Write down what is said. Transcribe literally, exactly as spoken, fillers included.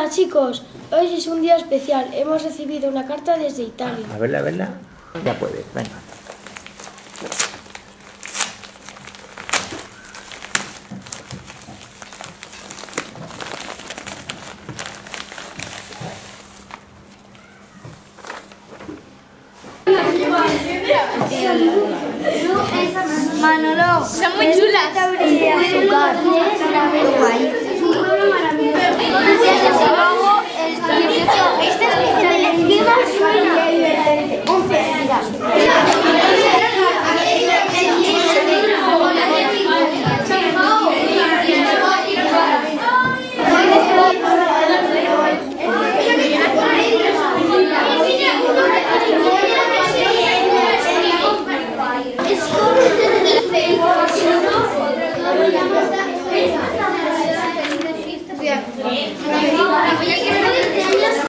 Hola chicos, hoy es un día especial. Hemos recibido una carta desde Italia. A verla, a verla. Ya puedes, venga. Manolo, son muy chulas. De azúcar. Este es de las mismas once,